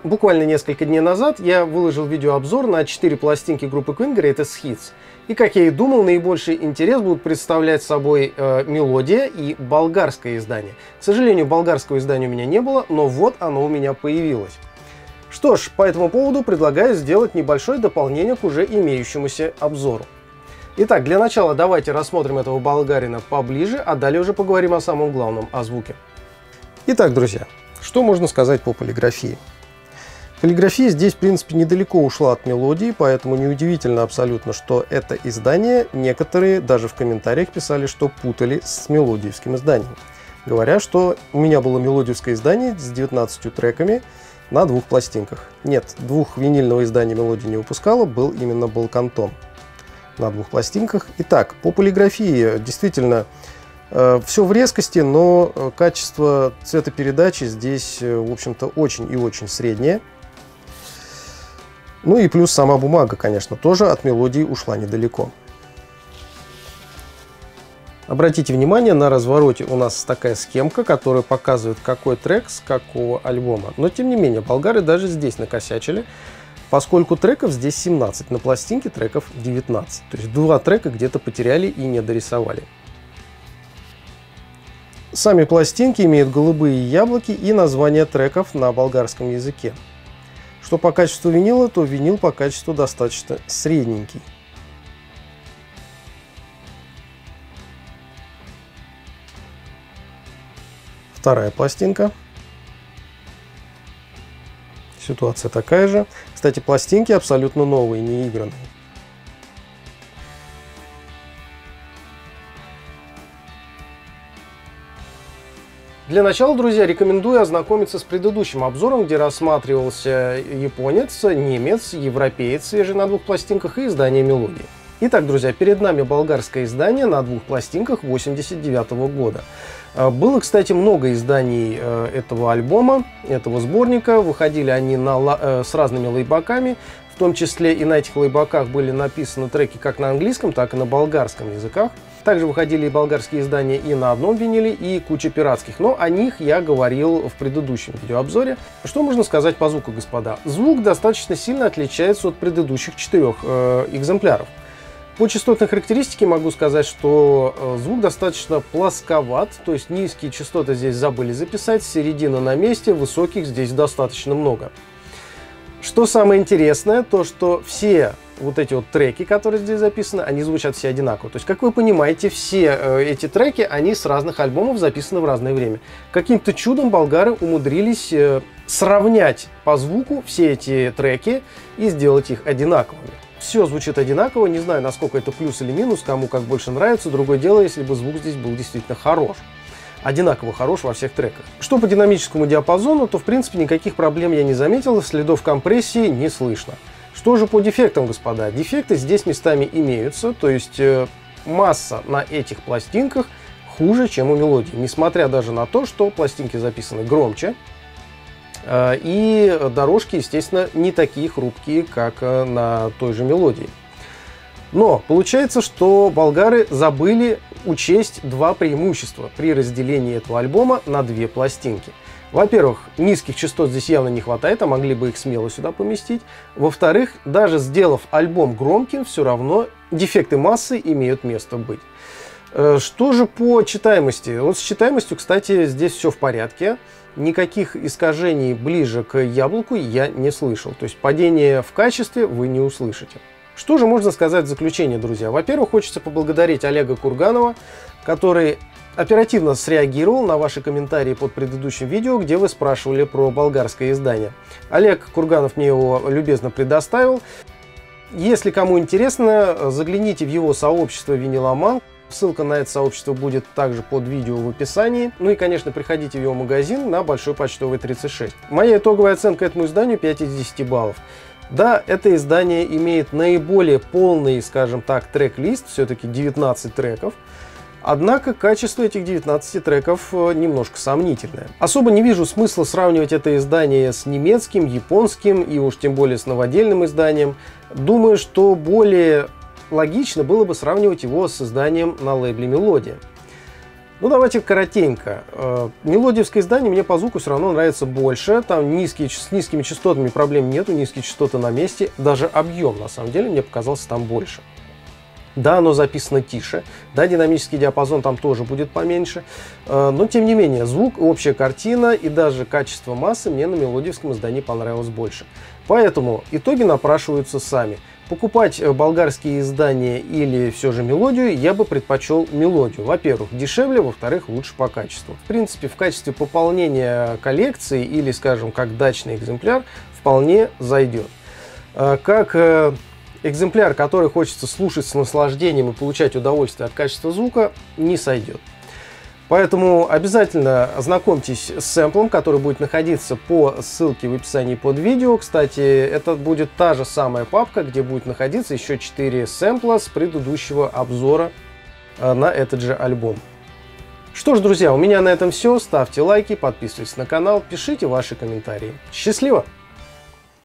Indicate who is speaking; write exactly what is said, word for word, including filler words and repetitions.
Speaker 1: Буквально несколько дней назад я выложил видеообзор на четыре пластинки группы Queen Greatest Hits. И, как я и думал, наибольший интерес будут представлять собой э, мелодия и болгарское издание. К сожалению, болгарского издания у меня не было, но вот оно у меня появилось. Что ж, по этому поводу предлагаю сделать небольшое дополнение к уже имеющемуся обзору. Итак, для начала давайте рассмотрим этого болгарина поближе, а далее уже поговорим о самом главном, о звуке. Итак, друзья, что можно сказать по полиграфии? Полиграфия здесь, в принципе, недалеко ушла от мелодии, поэтому неудивительно абсолютно, что это издание некоторые даже в комментариях писали, что путали с мелодиевским изданием. Говоря, что у меня было мелодиевское издание с девятнадцатью треками на двух пластинках. Нет, двух винильного издания мелодии не выпускала, был именно Балкантон на двух пластинках. Итак, по полиграфии действительно э, все в резкости, но качество цветопередачи здесь, в общем-то, очень и очень среднее. Ну и плюс сама бумага, конечно, тоже от мелодии ушла недалеко. Обратите внимание, на развороте у нас такая схемка, которая показывает, какой трек с какого альбома. Но тем не менее, болгары даже здесь накосячили, поскольку треков здесь семнадцать, на пластинке треков девятнадцать. То есть два трека где-то потеряли и не дорисовали. Сами пластинки имеют голубые яблоки и названия треков на болгарском языке. Что по качеству винила, то винил по качеству достаточно средненький. Вторая пластинка. Ситуация такая же. Кстати, пластинки абсолютно новые, не игранные. Для начала, друзья, рекомендую ознакомиться с предыдущим обзором, где рассматривался японец, немец, европеец, свежий на двух пластинках и издание мелодии. Итак, друзья, перед нами болгарское издание на двух пластинках восемьдесят девятого года. Было, кстати, много изданий этого альбома, этого сборника. Выходили они на, с разными лейбаками. В том числе и на этих лейбаках были написаны треки как на английском, так и на болгарском языках. Также выходили и болгарские издания и на одном виниле, и куча пиратских. Но о них я говорил в предыдущем видеообзоре. Что можно сказать по звуку, господа? Звук достаточно сильно отличается от предыдущих четырех э, экземпляров. По частотной характеристике могу сказать, что э, звук достаточно плосковат, то есть низкие частоты здесь забыли записать, середина на месте, высоких здесь достаточно много. Что самое интересное, то что все вот эти вот треки, которые здесь записаны, они звучат все одинаково. То есть, как вы понимаете, все э, эти треки, они с разных альбомов записаны в разное время. Каким-то чудом болгары умудрились э, сравнять по звуку все эти треки и сделать их одинаковыми. Все звучит одинаково, не знаю, насколько это плюс или минус, кому как больше нравится. Другое дело, если бы звук здесь был действительно хорош. Одинаково хорош во всех треках. Что по динамическому диапазону, то в принципе никаких проблем я не заметил, следов компрессии не слышно. Что же по дефектам, господа? Дефекты здесь местами имеются, то есть э, масса на этих пластинках хуже, чем у мелодии. Несмотря даже на то, что пластинки записаны громче, э, и дорожки, естественно, не такие хрупкие, как э, на той же мелодии. Но получается, что болгары забыли учесть два преимущества при разделении этого альбома на две пластинки. Во-первых, низких частот здесь явно не хватает, а могли бы их смело сюда поместить. Во-вторых, даже сделав альбом громким, все равно дефекты массы имеют место быть. Что же по читаемости? Вот с читаемостью, кстати, здесь все в порядке. Никаких искажений ближе к яблоку я не слышал. То есть падение в качестве вы не услышите. Что же можно сказать в заключение, друзья? Во-первых, хочется поблагодарить Олега Курганова, который оперативно среагировал на ваши комментарии под предыдущим видео, где вы спрашивали про болгарское издание. Олег Курганов мне его любезно предоставил. Если кому интересно, загляните в его сообщество «Виниломан». Ссылка на это сообщество будет также под видео в описании. Ну и, конечно, приходите в его магазин на Большой Почтовой тридцать шесть. Моя итоговая оценка этому изданию пять из десяти баллов. Да, это издание имеет наиболее полный, скажем так, трек-лист, все-таки девятнадцать треков. Однако качество этих девятнадцати треков немножко сомнительное. Особо не вижу смысла сравнивать это издание с немецким, японским и уж тем более с новодельным изданием. Думаю, что более логично было бы сравнивать его с изданием на лейбле «Мелодия». Ну, давайте коротенько. Мелодиевское издание мне по звуку все равно нравится больше. Там низкие, с низкими частотами проблем нету, низкие частоты на месте. Даже объем, на самом деле, мне показался там больше. Да, оно записано тише. Да, динамический диапазон там тоже будет поменьше. Но, тем не менее, звук, общая картина и даже качество массы мне на мелодиевском издании понравилось больше. Поэтому итоги напрашиваются сами. Покупать болгарские издания или все же мелодию я бы предпочел мелодию. Во-первых, дешевле, во-вторых, лучше по качеству. В принципе, в качестве пополнения коллекции или, скажем, как дачный экземпляр вполне зайдет. Как экземпляр, который хочется слушать с наслаждением и получать удовольствие от качества звука, не сойдет. Поэтому обязательно ознакомьтесь с сэмплом, который будет находиться по ссылке в описании под видео. Кстати, это будет та же самая папка, где будет находиться еще четыре сэмпла с предыдущего обзора на этот же альбом. Что ж, друзья, у меня на этом все. Ставьте лайки, подписывайтесь на канал, пишите ваши комментарии. Счастливо!